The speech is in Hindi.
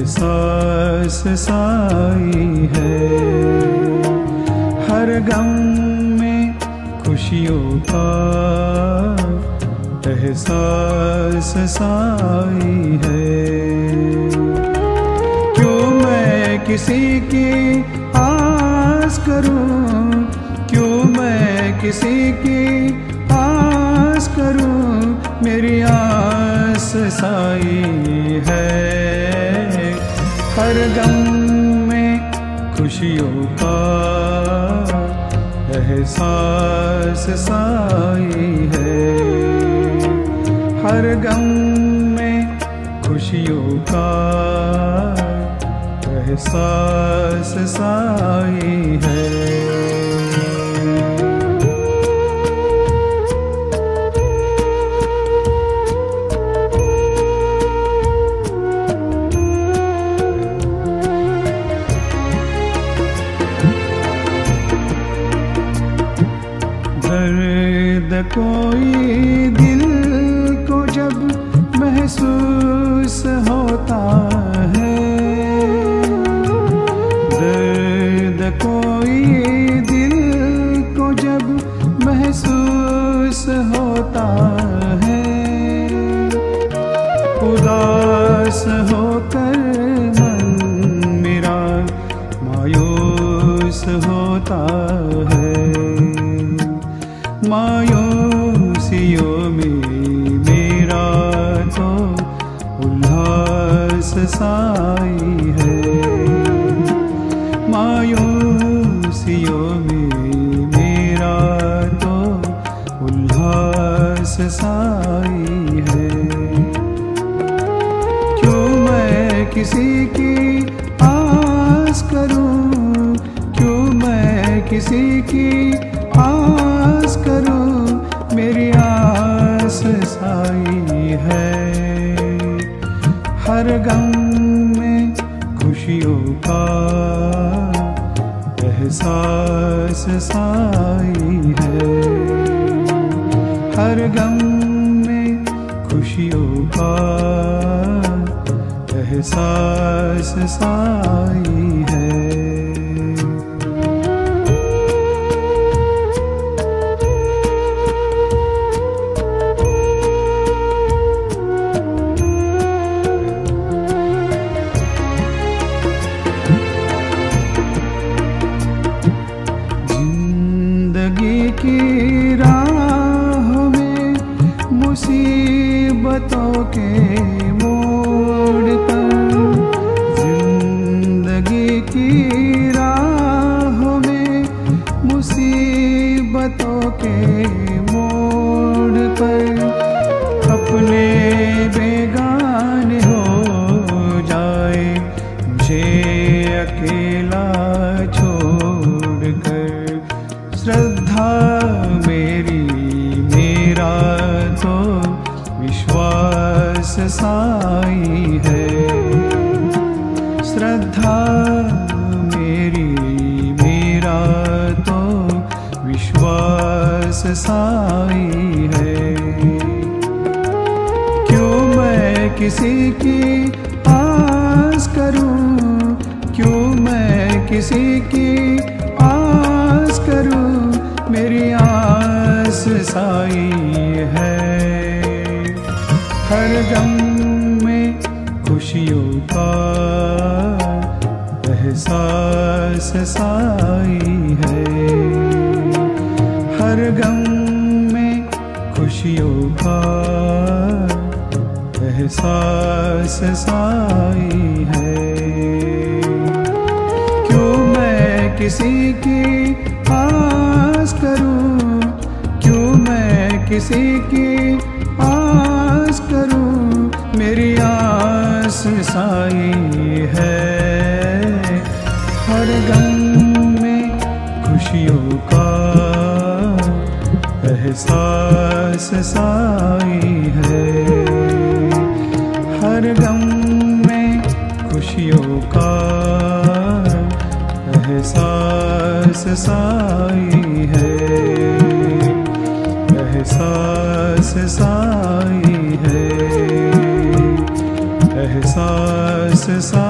एहसास साई है। हर गम में खुशियों का एहसास साई है। क्यों मैं किसी की आस करूं, क्यों मैं किसी की आस करूं, मेरी आस साई है। हर गम में खुशियों का एहसास साई है। हर गम में खुशियों का एहसास साई है। दर्द कोई दिल को जब महसूस होता है, दर्द कोई दिल को जब महसूस होता है, उदास होकर मन मेरा मायूस होता है। मायूसियों में मेरा तो उल्लास साई है। मायूसियों में मेरा तो उल्लास साई है। क्यों मैं किसी की आस करूं, क्यों मैं किसी की आस करूं, मेरी आस साई है। हर गम में खुशियों का एहसास साई है। हर गम में खुशियों का एहसास साई है। की राहों में मुसीबतों के मोड़ पर, जिंदगी की राहों में मुसीबतों के मोड़ पर, अपने बेगाने हो जाए मुझे अकेला छोड़कर। श्रद्धा मेरी मेरा तो विश्वास साई है। श्रद्धा मेरी मेरा तो विश्वास साई है। क्यों मैं किसी की आस करूं, क्यों मैं किसी की आस करूं, मेरी आस साई है। हर गम में खुशियों का एहसास साई है। हर गम में खुशियों का एहसास साई है। क्यों मैं किसी की आस करूं, क्यों मैं किसी की आस करूं, मेरी आस साई है। हर गम में खुशियों का एहसास साई है। हर गम में खुशियों का एहसास साई है। एहसास साई है। एहसास साई